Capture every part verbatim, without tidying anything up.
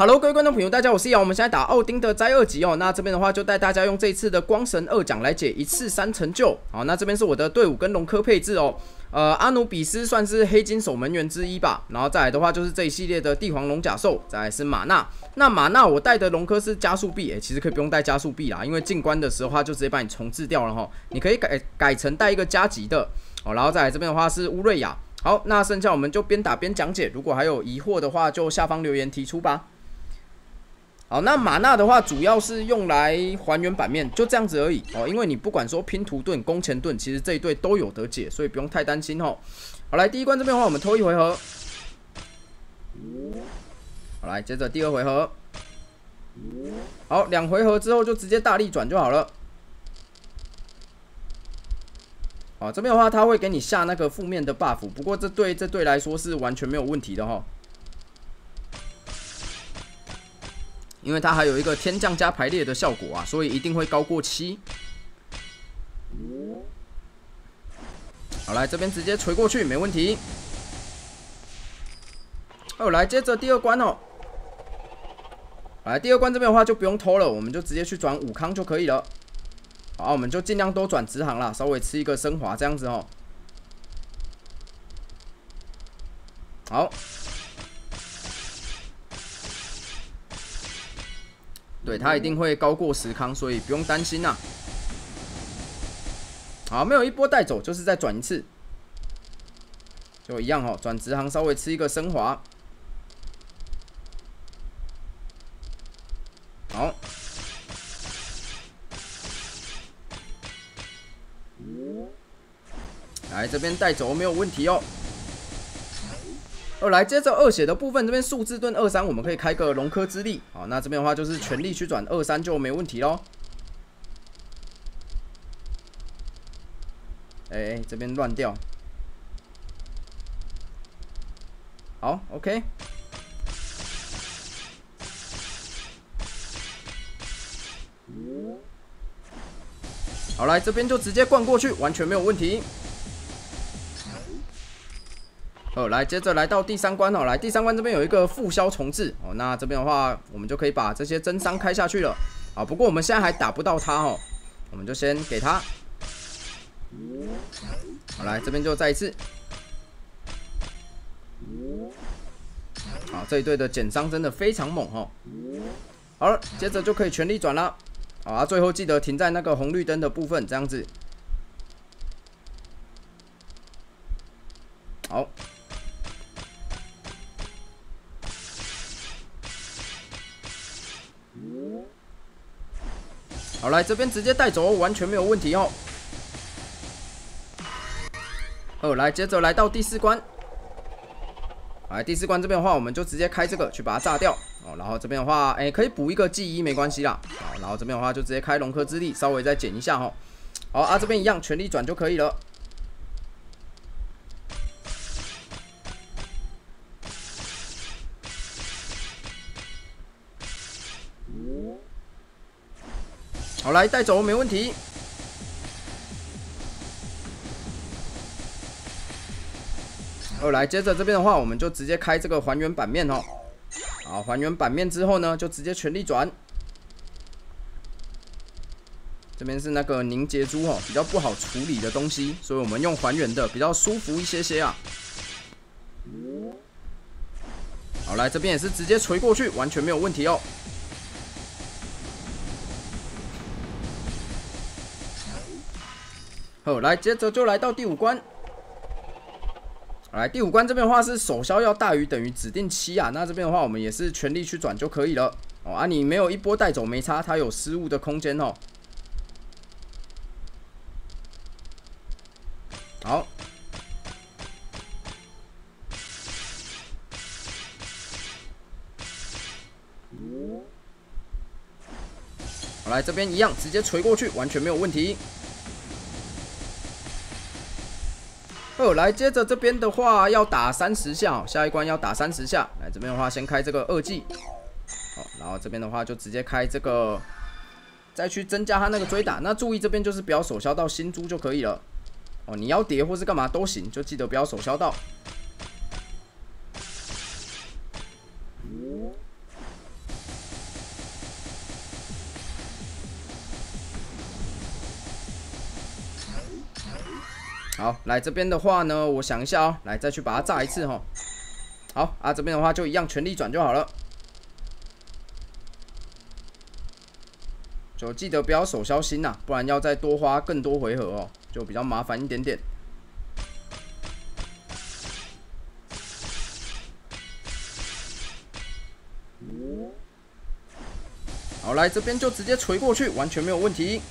Hello， 各位观众朋友，大家好，我是瑶。我们现在打奥丁的灾二级哦。那这边的话就带大家用这一次的光神二奖来解一次三成就。好，那这边是我的队伍跟龙科配置哦。呃，阿努比斯算是黑金守门员之一吧。然后再来的话就是这一系列的帝皇龙甲兽，再来是马纳。那马纳我带的龙科是加速臂，哎、欸，其实可以不用带加速臂啦，因为进关的时候它就直接把你重置掉了哈。你可以改改成带一个加级的哦。然后再来这边的话是乌瑞亚。好，那剩下我们就边打边讲解。如果还有疑惑的话，就下方留言提出吧。好，那马纳的话主要是用来还原版面，就这样子而已哦。因为你不管说拼图盾、攻前盾，其实这一队都有得解，所以不用太担心哦。好，来第一关这边的话，我们拖一回合。好，来接着第二回合。好，两回合之后就直接大力转就好了。好，这边的话他会给你下那个负面的 buff， 不过这对这队来说是完全没有问题的哈。因为它还有一个天降加排列的效果啊，所以一定会高过七。好，来这边直接锤过去，没问题。哦，来接着第二关哦。来第二关这边的话就不用偷了，我们就直接去转武康就可以了。好，我们就尽量都转直航啦，稍微吃一个升华这样子哦。好。对，它一定会高过十康，所以不用担心啦。好，没有一波带走，就是再转一次，就一样哦。转直航稍微吃一个升华。好，来这边带走没有问题哦。哦，来接着二血的部分，这边数字盾二三，我们可以开个龙科之力。好，那这边的话就是全力去转二三就没问题咯。哎、欸欸，这边乱掉。好 ，OK。好，来这边就直接灌过去，完全没有问题。哦，来，接着来到第三关哦，来第三关这边有一个复销重置哦，那这边的话，我们就可以把这些真伤开下去了啊。不过我们现在还打不到他哦，我们就先给他。好，来这边就再一次。好，这一队的减伤真的非常猛哦。好了，接着就可以全力转了。好啊，最后记得停在那个红绿灯的部分，这样子。好。好，来这边直接带走，完全没有问题哦。哦，来接着来到第四关。来第四关这边的话，我们就直接开这个去把它炸掉哦。然后这边的话，哎、欸，可以补一个记忆没关系啦。好，然后这边的话就直接开龙科之力，稍微再减一下哈。好啊，这边一样全力转就可以了。好，来带走没问题。哦，来接着这边的话，我们就直接开这个还原版面哦。好，还原版面之后呢，就直接全力转。这边是那个凝结珠哦，比较不好处理的东西，所以我们用还原的比较舒服一些些啊。好，来这边也是直接锤过去，完全没有问题哦。好，来接着就来到第五关。来第五关这边的话是手消要大于等于指定七啊，那这边的话我们也是全力去转就可以了哦啊，你没有一波带走没差，它有失误的空间哦。好，好，来这边一样直接锤过去，完全没有问题。哦，来接着这边的话要打三十下、哦，下一关要打三十下。来这边的话先开这个二技，好，然后这边的话就直接开这个，再去增加他那个追打。那注意这边就是不要手消到新珠就可以了。哦，你要叠或是干嘛都行，就记得不要手消到。 好，来这边的话呢，我想一下哦，来再去把它炸一次哈。好啊，这边的话就一样全力转就好了。就记得不要手消心呐、啊，不然要再多花更多回合哦，就比较麻烦一点点。好，来这边就直接锤过去，完全没有问题。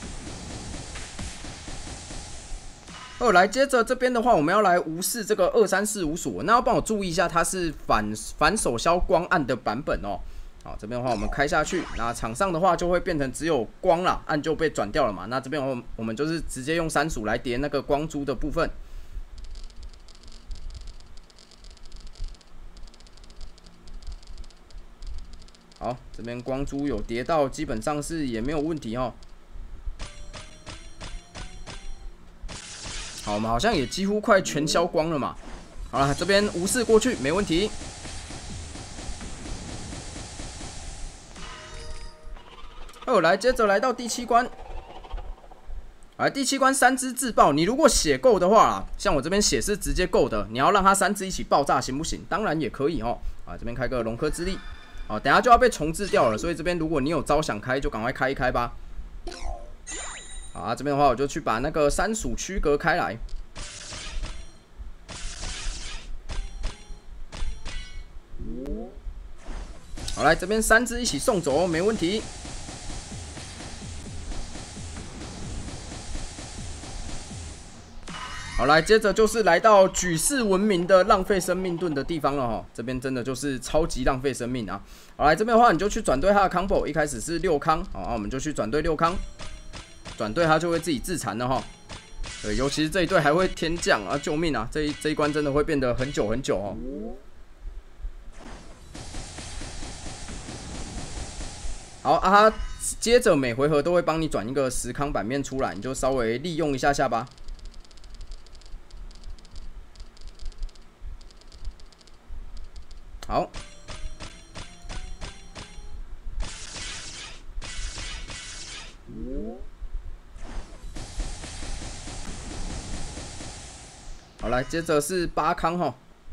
哦，来接着这边的话，我们要来无视这个二三四五锁，那要帮我注意一下，它是反反手消光暗的版本哦。好，这边的话我们开下去，那场上的话就会变成只有光啦，暗就被转掉了嘛。那这边我我们就是直接用三鼠来叠那个光珠的部分。好，这边光珠有叠到，基本上是也没有问题哦。好，我们好像也几乎快全消光了嘛。好了，这边无视过去没问题。哦，来，接着来到第七关。来，第七关三只自爆，你如果血够的话啦，像我这边血是直接够的，你要让它三只一起爆炸行不行？当然也可以哦。啊，这边开个龙科之力。哦，等下就要被重置掉了，所以这边如果你有招想开，就赶快开一开吧。好啊，这边的话我就去把那个三鼠区隔开来。好，来这边三只一起送走，没问题。好，来接着就是来到举世闻名的浪费生命盾的地方了哈，这边真的就是超级浪费生命啊！好，来这边的话你就去转对他的 combo， 一开始是六康，好，啊、我们就去转对六康，转对他就会自己自残了哈。对，尤其是这一队还会天降啊，救命啊！这一这一关真的会变得很久很久哦。好啊，他接着每回合都会帮你转一个十康版面出来，你就稍微利用一下下吧。好，好，来，接着是八康哈，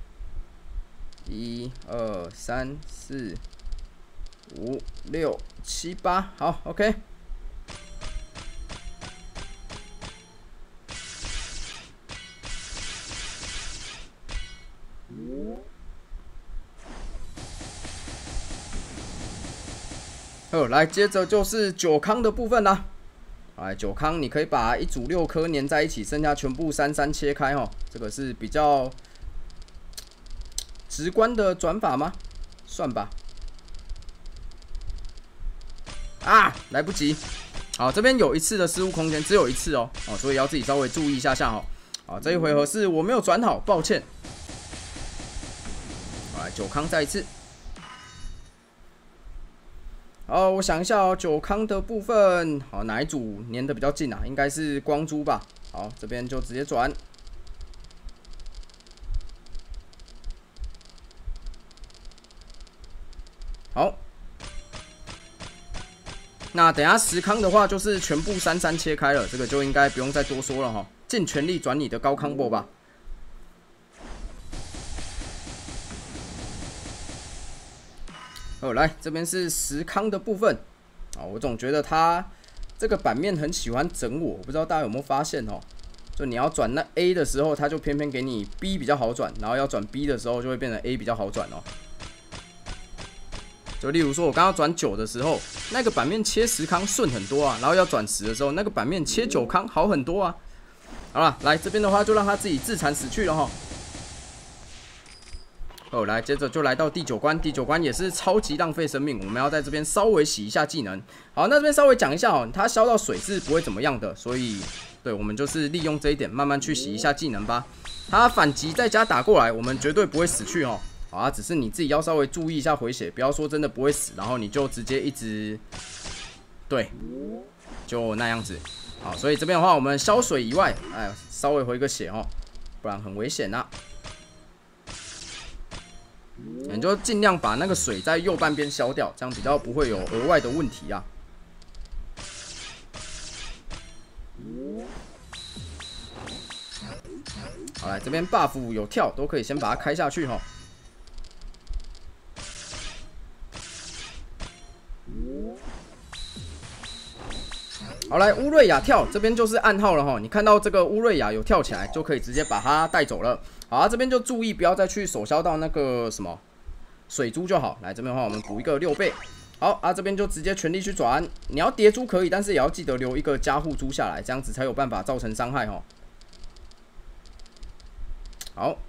一二三四五六七八，好 ，OK。好，来，接着就是九康的部分啦。来，九康你可以把一组六颗粘在一起，剩下全部三三切开哦。这个是比较直观的转法吗？算吧。啊，来不及。好，这边有一次的失误空间，只有一次哦，哦，所以要自己稍微注意一下下哦。好，这一回合是我没有转好，抱歉。好，来，九康再一次。好，我想一下哦，九康的部分，好，哪一组粘的比较近啊？应该是光珠吧。好，这边就直接转。好，那等一下十康的话，就是全部三三切开了，这个就应该不用再多说了哈，尽全力转你的高康波吧。哦，来这边是十康的部分啊，我总觉得他这个版面很喜欢整我，我不知道大家有没有发现哦？就你要转那 A 的时候，他就偏偏给你 B 比较好转，然后要转 B 的时候就会变成 A 比较好转哦。就例如说，我刚刚转九的时候，那个版面切十康顺很多啊，然后要转十的时候，那个版面切九康好很多啊。好了，来这边的话就让他自己自残死去了哈。哦，来，接着就来到第九关，第九关也是超级浪费生命，我们要在这边稍微洗一下技能。好，那这边稍微讲一下哦，它烧到水是不会怎么样的，所以对我们就是利用这一点，慢慢去洗一下技能吧。它反击再加打过来，我们绝对不会死去哦。好啊，只是你自己要稍微注意一下回血，不要说真的不会死，然后你就直接一直对，就那样子。好，所以这边的话，我们消水以外，哎，稍微回个血哦，不然很危险啊。你就尽量把那个水在右半边消掉，这样比较不会有额外的问题啊。 好，来这边 buff 有跳，都可以先把它开下去哈。好，来乌瑞亚跳，这边就是暗号了哈。你看到这个乌瑞亚有跳起来，就可以直接把它带走了。好，啊、这边就注意不要再去手消到那个什么水珠就好。来这边的话，我们补一个六倍。好啊，这边就直接全力去转。你要叠珠可以，但是也要记得留一个加护珠下来，这样子才有办法造成伤害哈。好。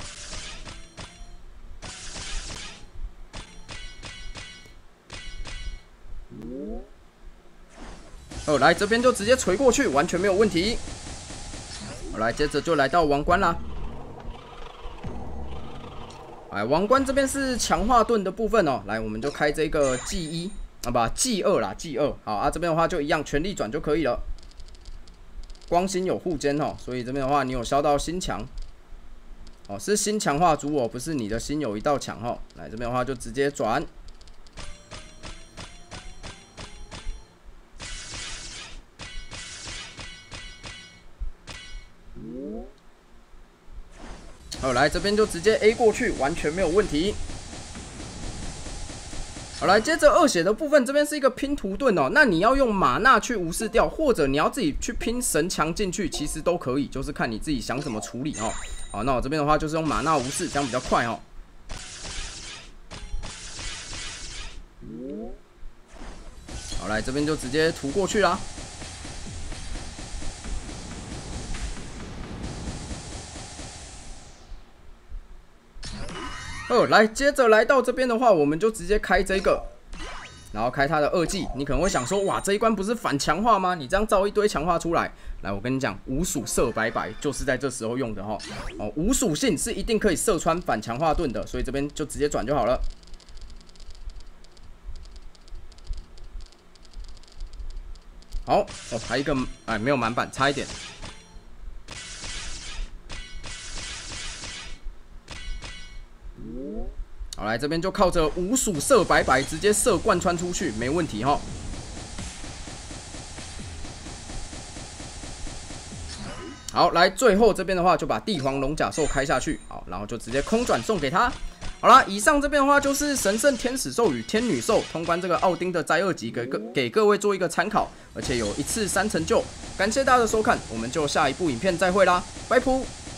哦，来这边就直接锤过去，完全没有问题。好，来接着就来到王冠啦。哎，王冠这边是强化盾的部分哦。来，我们就开这个 G 一啊，不 G 二啦 ，G 二。好啊，这边的话就一样，全力转就可以了。光心有护肩哦，所以这边的话你有消到心墙。哦，是心强化主我，不是你的心有一道墙哦。来这边的话就直接转。好，来这边就直接 A 过去，完全没有问题。好，来接着二血的部分，这边是一个拼图盾哦。那你要用玛纳去无视掉，或者你要自己去拼神墙进去，其实都可以，就是看你自己想怎么处理哦。好，那我这边的话就是用玛纳无视，这样比较快哦。好，来这边就直接涂过去啦。哦，来，接着来到这边的话，我们就直接开这个，然后开它的二技。你可能会想说，哇，这一关不是反强化吗？你这样造一堆强化出来，来，我跟你讲，无属射白白就是在这时候用的哈。哦，无属性是一定可以射穿反强化盾的，所以这边就直接转就好了。好，哦，还有一个，哎，没有满版，差一点。好，来这边就靠着无属射白白，直接射贯穿出去，没问题哈。好，来最后这边的话，就把帝皇龙甲兽开下去，好，然后就直接空转送给他。好啦，以上这边的话就是神圣天使兽与天女兽通关这个奥丁的灾厄级，给各给各位做一个参考，而且有一次三成就。感谢大家的收看，我们就下一部影片再会啦，拜拜。